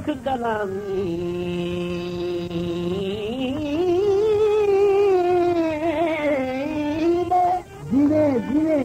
शौक कलामी जीवे जीवे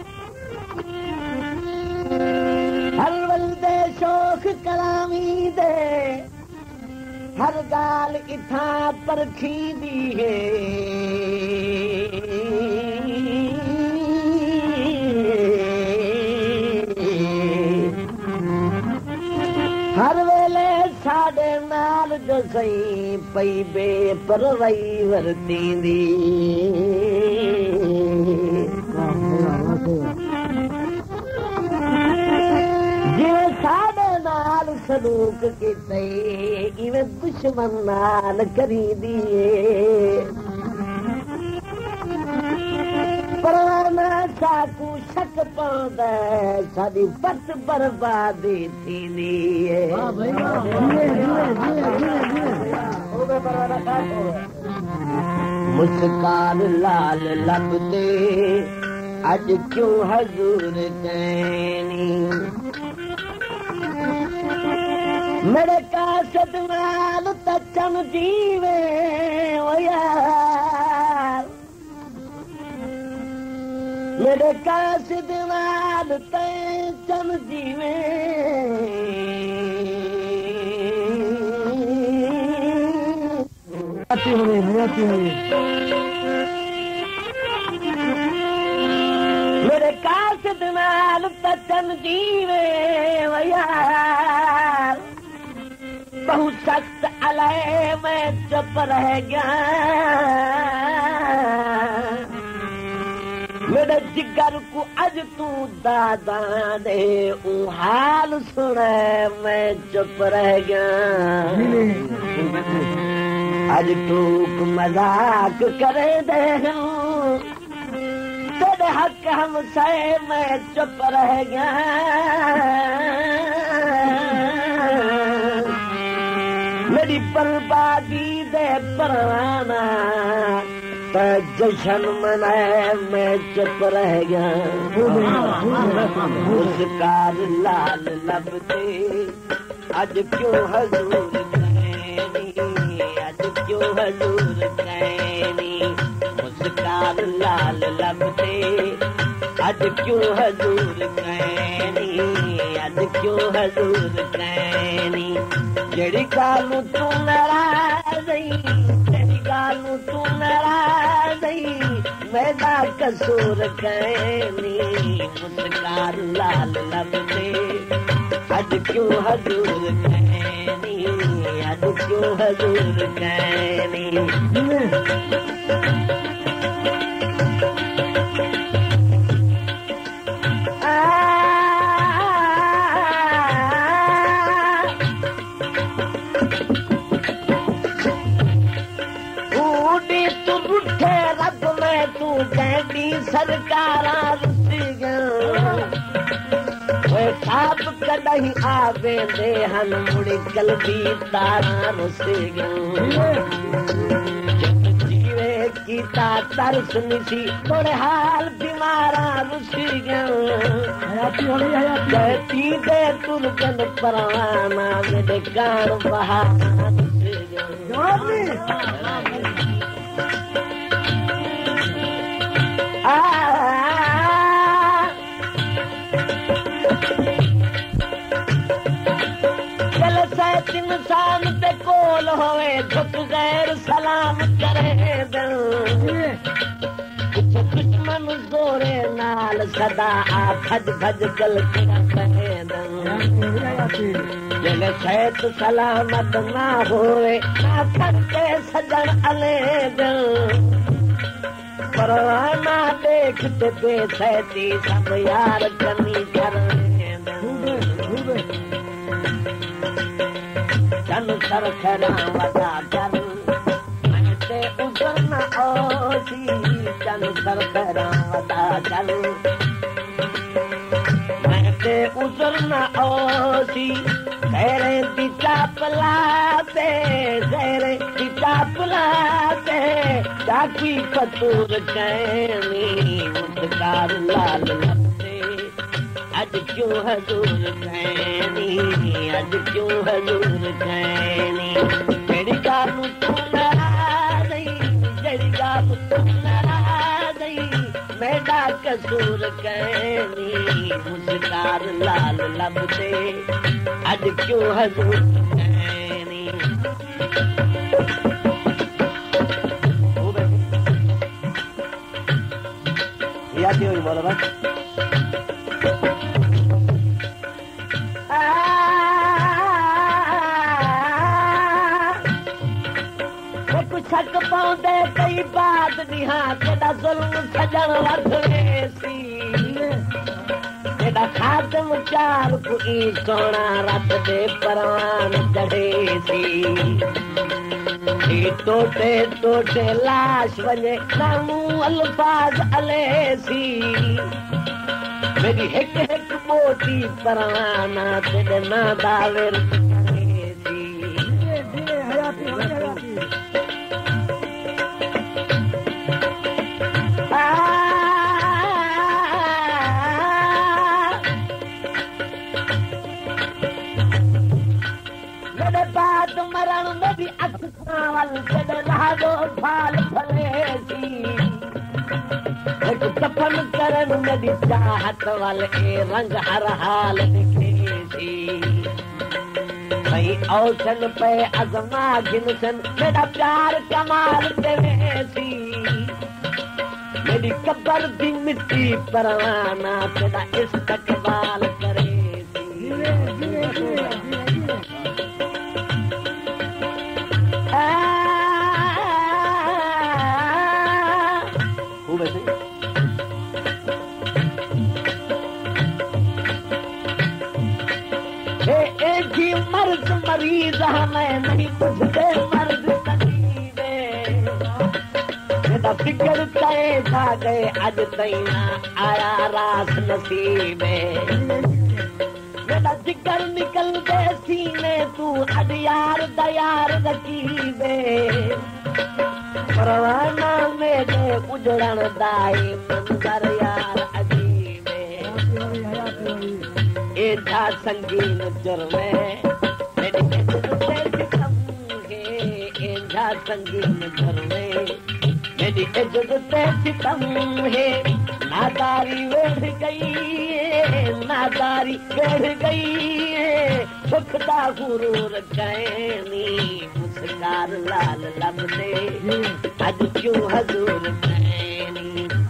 हर वल्दे शौक कलामी दे हर गाल इथा परखी दी है हर वेले साडे नाल जो सही पई बेपरवाही वरती दी जिवें साडे नाल सलूक कीते इवें दुश्मन नाल करी दिए परवाना साकू शक पाउंदा साडी वक्त बर्बादी थींदी मुस्कान लाल लब ते अज क्यों हजूर कैनी मेरे कासद नाल तचन जीवे ओ यार मेरे कासद नाल तचन जीवे मेरे कासद नाल तचन जीवे ओ यार बहुत सख्त अलय मैं चुप रह गया मेरे जिगर को अज तू दादा दे हाल सुने मैं चुप रह गया अज टूक मजाक करे दे तेरे हक हम सहे मैं चुप रह गया मेरी बर्बादी दे परवाना जशन मनाए मैं चुप रह गया मुस्कान लाल लब दे अज क्यों हजूर कैनी अज क्यों हजूर कैनी मुस्कान लाल लब दे अज क्यों हजूर कैनी अज क्यों हजूर कैनी जड़ी गालू तू नाराज़ जड़ी गालू तू नाराज़ मैदा कसूर कैनी मुस्कान लाल लब दे अज क्यों हजूर कैनी अज क्यों हजूर कैनी सरकारा रुसी साप कदही आवे दे हन मुड़ी कलबी तारा रुसी जीवे कीता तरस निसी थोड़े हाल बीमारा रुसी कहती दे तुलकन परवाना मेरे कान बहाना इंसान ते कोल होवे झुक गैर सलाम करे दुश्मन जोरे नाल सदा आ भज भज गल कहे जल सैत सलामत ना होवे ना थके सजन अले परवाना देखते बेसैती सब यार कमी कर चल सर खरा वदा चल मैं उजर न ओसी चल सर खरा वदा चल मैं उजर न ओसी गैरे दी चापलाते गैरे दी चापलाते जाकी पतूर कैनी मुस्कार लाल लपते अज क्यों हजूर कहनी, अज क्यों हजूर कहनी, जड़ी गालू तू नाराज़ जड़ी गालू तू नाराज़ मेरा कसूर कहनी, मुस्कार लाल लब दे अज क्यों हजूर कहनी। याद हुई बोला बस छक पाउंदे कई बात निहा तेरा जुल्म सजन वधवे सी, तेरा खातम चार कुई सोना रत दे परवान चढ़े सी, टोटे टोटे लाश वञे नामू अल्फाज अले सी, मेरी हिक हिक मोटी परवाना तेरे ना दावेर सी। मेरे बाद मरण मेरी अखसावल तेरे राडो फाल फले सी, एक दफन करन मेरी चाहत वाल ए रंग हर हाल दिखे सी, भई औसन पे अजमा जिनसन मेरा प्यार कमाल देवे सी, मेरी कब्र दी मिट्टी परवाना तेरा इस्तकबाल करे सी। मर्द मरीज हमें नहीं बुझते मर्द तकलीफे, मेरा फिक्र तय था गए अज तैना आया रास नसीबे, मेरा जिगर निकल दे सीने तू अज यार दयार रकीबे, परवाना मेरे उजड़न दाई मंजर यार अजीबे, एजा संगीन जुर्मे मेरी इज्जत से सितम है, एजा संगीन जुर्मे मेरी इज्जत से सितम है, नादारी वेढ़ गई है, नादारी वेढ़ गई है, सुखदा गुरूर कहनी, मुस्कार लाल लब दे अज क्यों हजूर कहनी।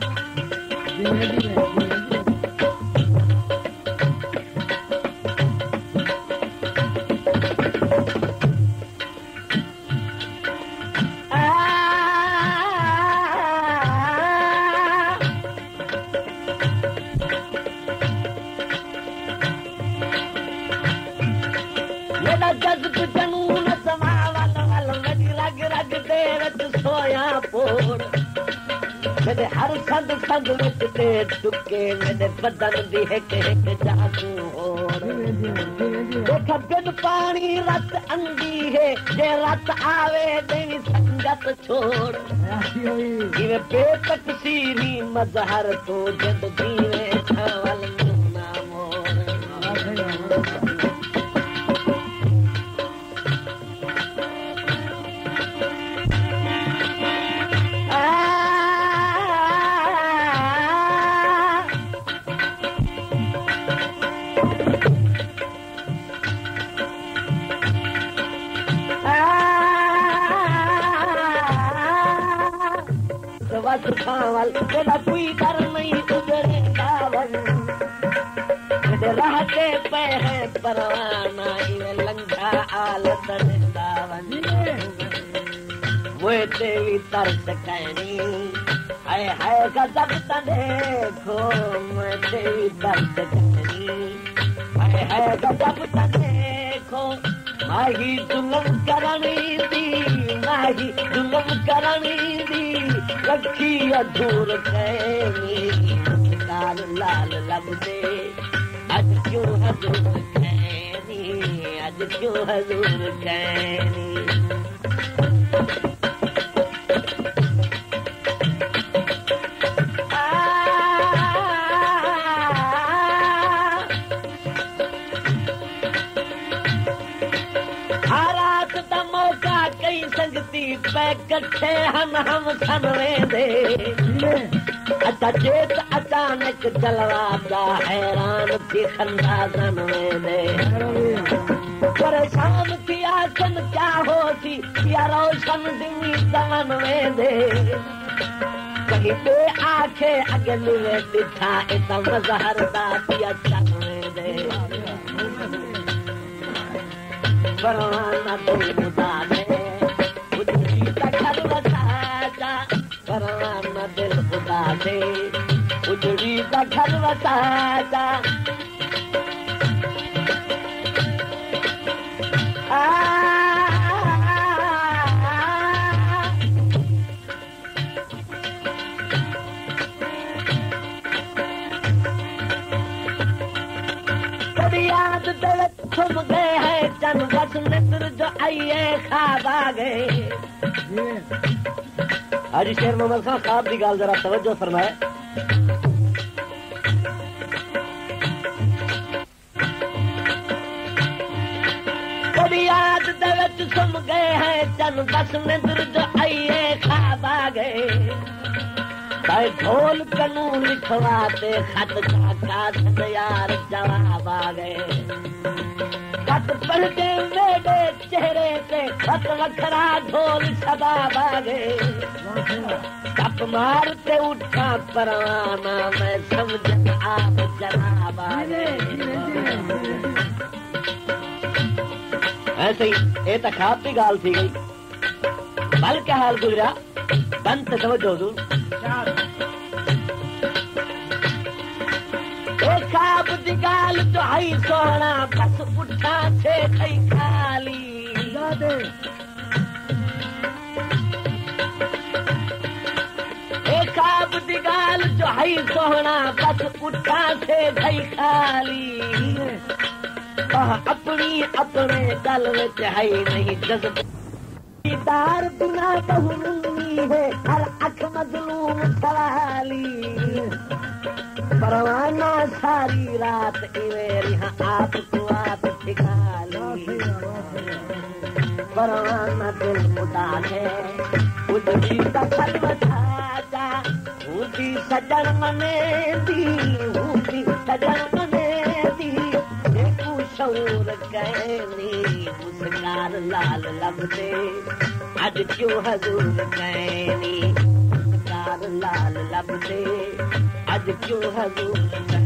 मेरा जज्ब जनून समावल वल मेरी रग रग दे विच सोया पोड़, मेरे हर संद संद विच ते टुके मेरे बदन दी हिक हिक जादू होड़, देख बिन पानी रत अंधी है जे रत आवे तेरी संगत छोड़, जिवे बेतकसीरी मजहर तो जद दीवे छवल मुना मोड़। खावल तेरा कोई डर नहीं उजड़े दावन, मेरे रहते पे है परवाना ये लंघा आलत दावन, वो तेरी तरस कहनी है गजब देखो, मैं तेरी तरस कहनी है गजब देखो, माही दुल्हन करनी दी, माही दुल्हन करनी दी, रखी अधूर कहनी, लाल लाल लब दे अज क्यों हजूर कहनी, अज क्यों हजूर कहनी। कट्ठे हम सन वेंदे अच्छा चेत अचानक जलवादा हैरान थी खंदाजन वेंदे परेशान थी आसन क्या होती या रोशन दिवी तवन वेंदे कहीं पे आखे अगली में दिखा इतना मजहर दाती अच्छा वेंदे परवाना दिल खुदा ने उजड़ी तखर वसाजा परवाना दिल खुदा ने उजड़ी तखर वसाजा याद दौलत थम गए हैं चन बस मित्र जो आइए ख्वाब आ गए हाजी शेर मोहम्मद खान साहब की गाल जरा तवज्जो फरमाए याद दौलत थम गए हैं चन बस मित्र जो आइए ख्वाब आ गए ढोल कनू लिखवाते खत का यार जवाब आ गए खत पढ़ते मेरे चेहरे पे खत वखरा ढोल शबाब आ गए कप मारते उठा परवाना मैं समझ आप जनाब आ गए ऐसे ही ये तखाब की गाल थी गई बल क्या हाल गुजरा बंद तवज्जो दूर खाब दिगाल तो हई सोना बस उठा से खई खाली खाब दिगाल जो हई सोना बस उठा से खई खाली अपनी अपने गल में हई नहीं जज्ब दार बिना बहुनी है हर अख मजलूम सवाली परवाना सारी रात इवेरी आपको आप ठिकाली परवाना दिल खुदा है उजड़ी तखर वसाजा ऊटी सजन मने दी सजन मने दी देखू शौर कहनी मुस्कार लाल लबते आज क्यों हजूर कहनी मुस्कार लाल लबते आज क्यों हजूर